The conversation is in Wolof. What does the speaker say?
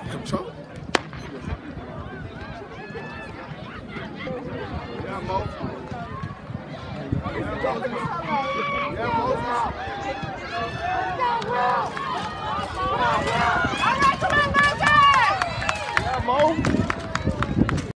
Control. Yeah, Mo. Yeah, Mo. All right, come on, Mountain! Yeah, Mo.